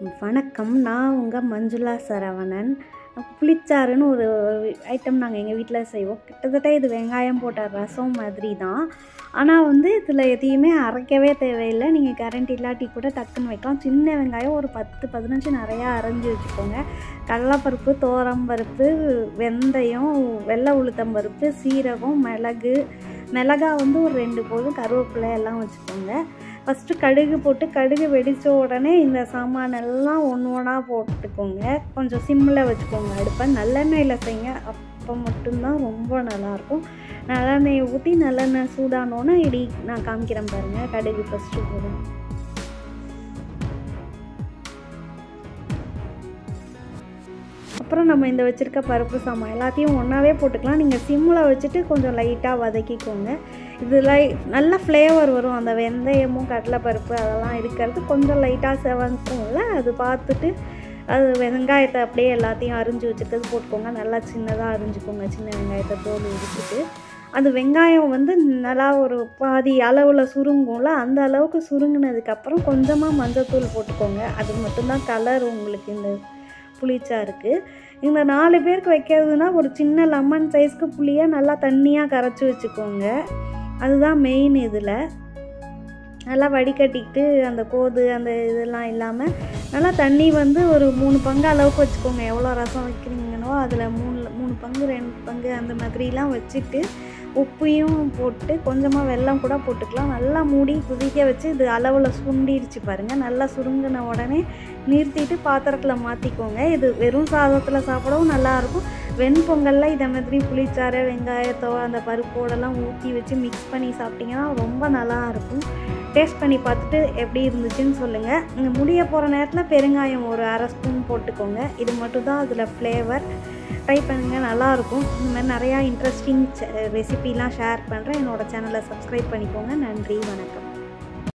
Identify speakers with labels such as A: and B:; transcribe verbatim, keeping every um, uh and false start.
A: வணக்கம். நான் உங்கள் மஞ்சுளா சரவணன். புளிச்சாறுன்னு ஒரு ஐட்டம் நாங்கள் எங்கள் வீட்டில் செய்வோம். கிட்டத்தட்ட இது வெங்காயம் போட்ட ரசம் மாதிரி தான். ஆனால் வந்து இதில் எதையுமே அரைக்கவே தேவையில்லை. நீங்கள் கரண்ட் இல்லாட்டி கூட டக்குன்னு வைக்கலாம். சின்ன வெங்காயம் ஒரு பத்து பதினஞ்சு நிறையா அரைஞ்சி வச்சுக்கோங்க. கடலைப்பருப்பு, துவரம்பருப்பு, வெந்தயம், வெள்ளை உளுத்தம்பருப்பு, சீரகம், மிளகு, மிளகா வந்து ஒரு ரெண்டு போதும், கருவேப்பிலை எல்லாம் வச்சுக்கோங்க. ஃபஸ்ட்டு கடுகு போட்டு கடுகு வெடித்த உடனே இந்த சாமானெல்லாம் ஒன்று ஒன்றா போட்டுக்கோங்க. கொஞ்சம் சிம்மில் வச்சுக்கோங்க அடுப்பை. நல்லெண்ணெயில் செய்யுங்க, அப்போ மட்டும்தான் ரொம்ப நல்லாயிருக்கும். நல்லெண்ணெயை ஊற்றி நல்லெண்ணெய் சூடானோன்னே இடி நான் காமிக்கிறேன் பாருங்கள். கடுகு ஃபஸ்ட்டு போடும். அப்புறம் நம்ம இந்த வச்சுருக்க பருப்பு சாமான் எல்லாத்தையும் ஒன்றாவே போட்டுக்கலாம். நீங்கள் சிம்மில் வச்சுட்டு கொஞ்சம் லைட்டாக வதக்கிக்கோங்க. இதில் நல்ல ஃப்ளேவர் வரும். அந்த வெந்தயமும் கடலைப்பருப்பு அதெல்லாம் இருக்கிறது கொஞ்சம் லைட்டாக செவக்கும்ல, அது பார்த்துட்டு அது வெங்காயத்தை அப்படியே எல்லாத்தையும் அரிஞ்சு வச்சுருக்கிறது போட்டுக்கோங்க. நல்லா சின்னதாக அரிஞ்சுக்கோங்க. சின்ன வெங்காயத்தை தோல் எடுத்துட்டு அது வெங்காயம் வந்து நல்லா ஒரு பாதி அளவில் சுருங்கும்ல, அந்த அளவுக்கு சுருங்கினதுக்கப்புறம் கொஞ்சமாக மஞ்சத்தூள் போட்டுக்கோங்க. அது மட்டும்தான் கலர் உங்களுக்கு இந்த புளிச்சாருக்கு. இந்த நாலு பேருக்கு வைக்கிறதுனா ஒரு சின்ன லெமன் சைஸ்க்கு புளியை நல்லா தண்ணியாக கரைச்சி வச்சுக்கோங்க. அதுதான் மெயின். இதில் நல்லா வடிகட்டிக்கிட்டு அந்த கோது அந்த இதெல்லாம் இல்லாமல் நல்லா தண்ணி வந்து ஒரு மூணு பங்கு அளவுக்கு வச்சுக்கோங்க. எவ்வளோ ரசம் வைக்கிறீங்கன்னோ அதில் மூணு மூணு பங்கு ரெண்டு பங்கு அந்த மாதிரிலாம் வச்சுட்டு உப்பையும் போட்டு கொஞ்சமாக வெல்லம் கூட போட்டுக்கலாம். நல்லா மூடி குதிக்க வச்சு இது அளவில் சுண்டிடுச்சு பாருங்கள். நல்லா சுருங்கின உடனே நிறுத்திட்டு பாத்திரத்தில் மாற்றிக்கோங்க. இது வெறும் சாதத்தில் சாப்பிடவும் நல்லாயிருக்கும். வெண்பொங்கலில் இதை மாதிரி புளிச்சாறு வெங்காயத்தோ அந்த பருப்போடெல்லாம் ஊற்றி வச்சு மிக்ஸ் பண்ணி சாப்பிட்டிங்கன்னா ரொம்ப நல்லாயிருக்கும். டேஸ்ட் பண்ணி பார்த்துட்டு எப்படி இருந்துச்சுன்னு சொல்லுங்கள். நீங்கள் முடிய போகிற நேரத்தில் பெருங்காயம் ஒரு அரை ஸ்பூன் போட்டுக்கோங்க. இது மட்டும் தான் அதில் ஃப்ளேவர். ட்ரை பண்ணுங்கள், நல்லாயிருக்கும். இந்த மாதிரி நிறையா இன்ட்ரெஸ்டிங் ரெசிபிலாம் ஷேர் பண்ணுறேன். என்னோடய சேனலை சப்ஸ்கிரைப் பண்ணிக்கோங்க. நன்றி, வணக்கம்.